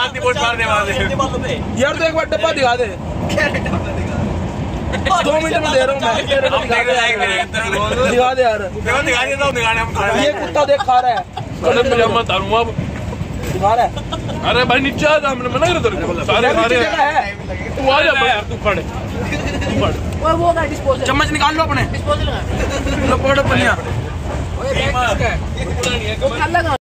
यार तो एक बार डब्बा दिखा दे। 2 मिनट में दे रहा हूँ मैं। दिखा दे यार। ये कुत्ता देख खा रहा है। अरे मैं मारूंगा अब। दिखा रहा है। अरे भाई नीचे आ जा, मैंने मना कर दिया सारे खा रहे हैं। तू आ जा यार, तू फड़। वो का डिस्पोजल चम्मच निकाल लो अपने। डिस्पोजल लो पोड़ो पनिया। वो खाला